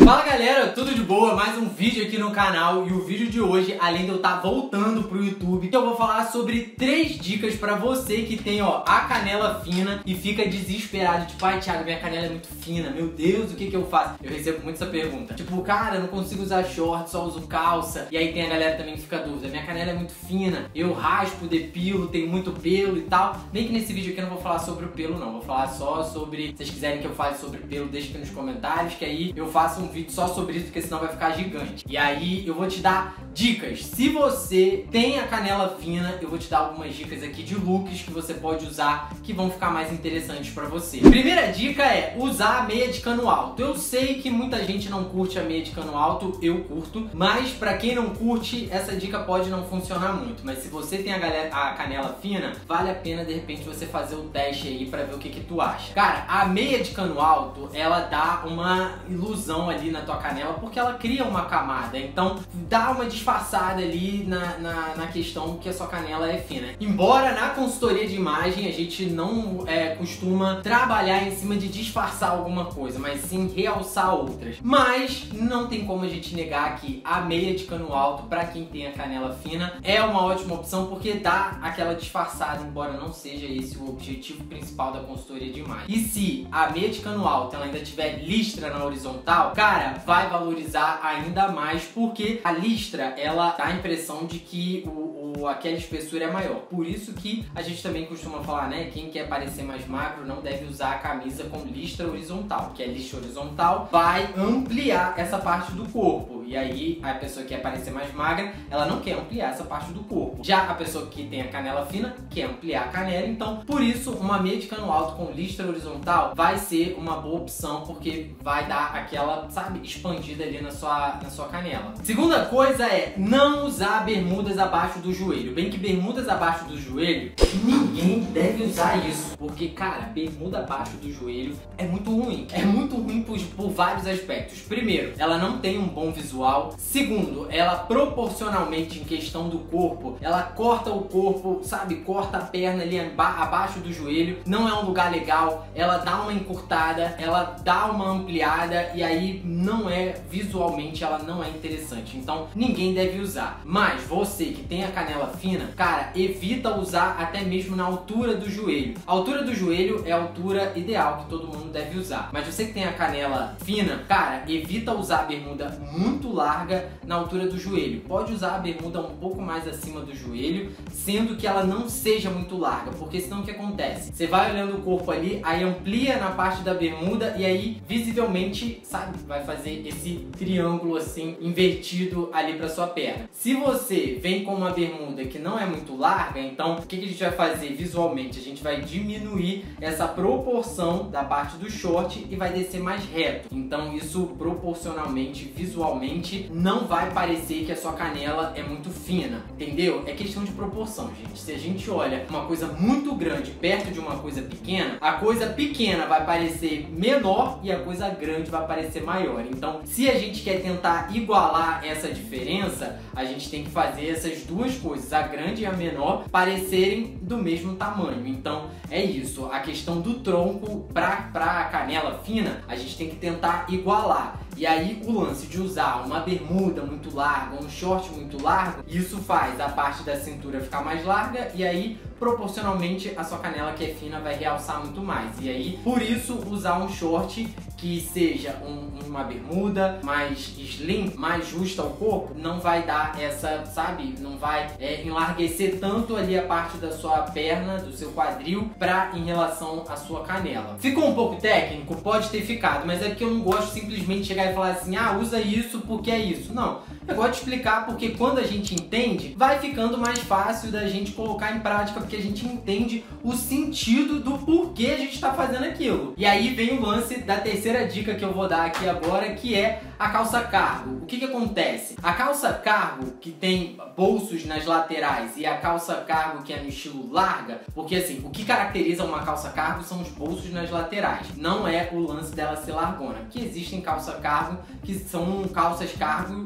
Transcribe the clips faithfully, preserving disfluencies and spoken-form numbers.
Fala galera, tudo de boa? Mais um vídeo aqui no canal. E o vídeo de hoje, além de eu estar voltando pro YouTube, eu vou falar sobre três dicas pra você que tem, ó, a canela fina e fica desesperado, tipo, ai Thiago, minha canela é muito fina, meu Deus, o que que eu faço? Eu recebo muito essa pergunta, tipo, cara, eu não consigo usar short, só uso calça. E aí tem a galera também que fica dúvida, minha canela é muito fina, eu raspo, depilo, tenho muito pelo e tal. Bem que nesse vídeo aqui eu não vou falar sobre o pelo não, vou falar só sobre, se vocês quiserem que eu fale sobre pelo, deixa aqui nos comentários, que aí eu faço um vídeo só sobre isso, porque senão vai ficar gigante. E aí eu vou te dar dicas. Se você tem a canela fina, eu vou te dar algumas dicas aqui de looks que você pode usar que vão ficar mais interessantes pra você. Primeira dica é usar a meia de cano alto. Eu sei que muita gente não curte a meia de cano alto, eu curto, mas pra quem não curte, essa dica pode não funcionar muito. Mas se você tem a, galera, a canela fina, vale a pena de repente você fazer o teste aí pra ver o que que tu acha. Cara, a meia de cano alto, ela dá uma ilusão ali na tua canela, porque ela cria uma camada, então dá uma disfarçada ali na, na, na questão que a sua canela é fina. Embora na consultoria de imagem a gente não é, costuma trabalhar em cima de disfarçar alguma coisa, mas sim realçar outras. Mas não tem como a gente negar que a meia de cano alto, para quem tem a canela fina, é uma ótima opção, porque dá aquela disfarçada, embora não seja esse o objetivo principal da consultoria de imagem. E se a meia de cano alto ela ainda tiver listra na horizontal, cara, vai valorizar ainda mais, porque a listra, ela dá a impressão de que o, o, aquela espessura é maior. Por isso que a gente também costuma falar, né, quem quer parecer mais magro não deve usar a camisa com listra horizontal, porque a listra horizontal vai ampliar essa parte do corpo. E aí a pessoa que quer parecer mais magra, ela não quer ampliar essa parte do corpo. Já a pessoa que tem a canela fina quer ampliar a canela, então por isso uma meia de cano alto com listra horizontal vai ser uma boa opção, porque vai dar aquela, sabe, expandida ali na sua, na sua canela. Segunda coisa é não usar bermudas abaixo do joelho. Bem que bermudas abaixo do joelho, ninguém deve usar isso, porque cara, bermuda abaixo do joelho é muito ruim. É muito ruim por, por vários aspectos. Primeiro, ela não tem um bom visual. Segundo, ela proporcionalmente em questão do corpo, ela corta o corpo, sabe, corta a perna ali abaixo do joelho, não é um lugar legal, ela dá uma encurtada, ela dá uma ampliada e aí não é, visualmente ela não é interessante, então ninguém deve usar. Mas você que tem a canela fina, cara, evita usar até mesmo na altura do joelho. A altura do joelho é a altura ideal que todo mundo deve usar, mas você que tem a canela fina, cara, evita usar a bermuda muito larga na altura do joelho. Pode usar a bermuda um pouco mais acima do joelho, sendo que ela não seja muito larga, porque senão o que acontece? Você vai olhando o corpo ali, aí amplia na parte da bermuda e aí visivelmente, sabe, vai fazer esse triângulo assim invertido ali pra sua perna. Se você vem com uma bermuda que não é muito larga, então o que que a gente vai fazer visualmente? A gente vai diminuir essa proporção da parte do short e vai descer mais reto. Então isso proporcionalmente, visualmente, não vai parecer que a sua canela é muito fina, entendeu? É questão de proporção, gente. Se a gente olha uma coisa muito grande perto de uma coisa pequena, a coisa pequena vai parecer menor e a coisa grande vai parecer maior. Então, se a gente quer tentar igualar essa diferença, a gente tem que fazer essas duas coisas, a grande e a menor, parecerem do mesmo tamanho. Então, é isso. A questão do tronco para a canela fina, a gente tem que tentar igualar. E aí o lance de usar uma bermuda muito larga, um short muito largo, isso faz a parte da cintura ficar mais larga e aí proporcionalmente a sua canela que é fina vai realçar muito mais. E aí, por isso, usar um short que seja um, uma bermuda mais slim, mais justa ao corpo, não vai dar essa, sabe, não vai é, enlarguecer tanto ali a parte da sua perna, do seu quadril, pra em relação à sua canela. Ficou um pouco técnico? Pode ter ficado, mas é porque eu não gosto simplesmente de chegar e falar assim, ah, usa isso porque é isso. Não, eu gosto de explicar porque quando a gente entende, vai ficando mais fácil da gente colocar em prática, porque a gente entende o sentido do porquê a gente está fazendo aquilo. E aí vem o lance da terceira dica que eu vou dar aqui agora, que é a calça cargo. O que que acontece? A calça cargo, que tem bolsos nas laterais, e a calça cargo que é no estilo larga, porque assim, o que caracteriza uma calça cargo são os bolsos nas laterais, não é o lance dela ser largona. Que existem calça cargo que são calças cargo, calça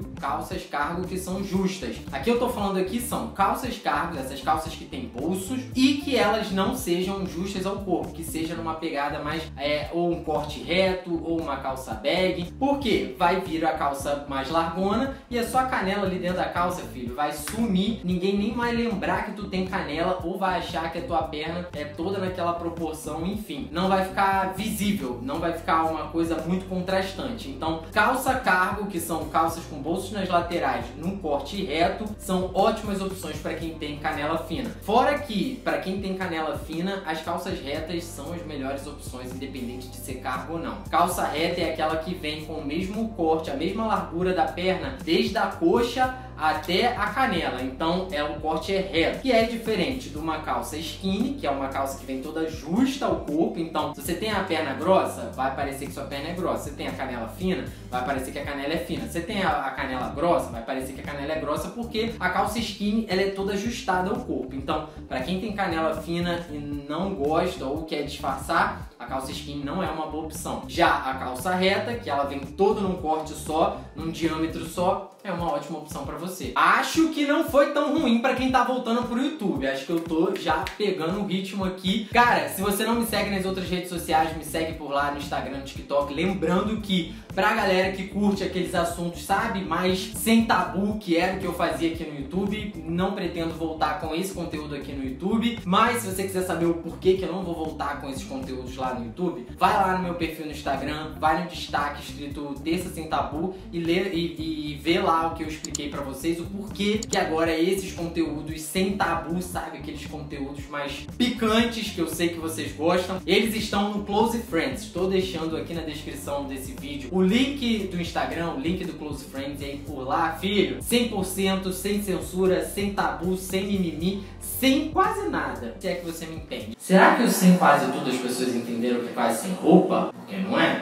calças cargo que são justas. Aqui eu tô falando aqui são calças cargo, essas calças que tem bolsos e que elas não sejam justas ao corpo, que seja numa pegada mais é, ou um corte reto ou uma calça bag. Por quê? Vai vir a calça mais largona e a sua canela ali dentro da calça, filho, vai sumir, ninguém nem vai lembrar que tu tem canela ou vai achar que a tua perna é toda naquela proporção, enfim, não vai ficar visível, não vai ficar uma coisa muito contrastante. Então, calça cargo, que são calças com bolsos nas laterais, num corte reto, são ótimas opções para quem tem canela fina. Fora que, para quem tem canela fina, as calças retas são as melhores opções, independente de ser cargo ou não. Calça reta é aquela que vem com o mesmo corte, a mesma largura da perna, desde a coxa até a canela, então é um corte reto, que é diferente de uma calça skinny, que é uma calça que vem toda justa ao corpo. Então, se você tem a perna grossa, vai parecer que sua perna é grossa. Se você tem a canela fina, vai parecer que a canela é fina. Se você tem a, a canela grossa, vai parecer que a canela é grossa, porque a calça skinny, ela é toda ajustada ao corpo. Então, para quem tem canela fina e não gosta ou quer disfarçar, a calça skinny não é uma boa opção. Já a calça reta, que ela vem toda num corte só, num diâmetro só, é uma ótima opção para você. Acho que não foi tão ruim para quem tá voltando pro YouTube. Acho que eu tô já pegando o ritmo aqui. Cara, se você não me segue nas outras redes sociais, me segue por lá no Instagram, no TikTok. Lembrando que pra galera que curte aqueles assuntos, sabe, mais sem tabu, que era o que eu fazia aqui no YouTube, não pretendo voltar com esse conteúdo aqui no YouTube. Mas se você quiser saber o porquê que eu não vou voltar com esses conteúdos lá no YouTube, vai lá no meu perfil no Instagram, vai no destaque escrito Terça Sem Tabu e, lê, e, e vê lá o que eu expliquei pra vocês, o porquê que agora esses conteúdos sem tabu, sabe, aqueles conteúdos mais picantes que eu sei que vocês gostam, eles estão no Close Friends. Estou deixando aqui na descrição desse vídeo o link do Instagram, o link do Close Friends, e aí por lá, filho, cem por cento sem censura, sem tabu, sem mimimi, sem quase nada, se é que você me entende. Será que eu sem quase tudo as pessoas entenderam que é quase sem roupa? Porque não é?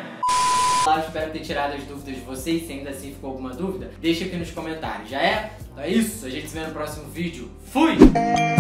Eu espero ter tirado as dúvidas de vocês. Se ainda assim ficou alguma dúvida, deixa aqui nos comentários, já é? Então é isso, a gente se vê no próximo vídeo. Fui!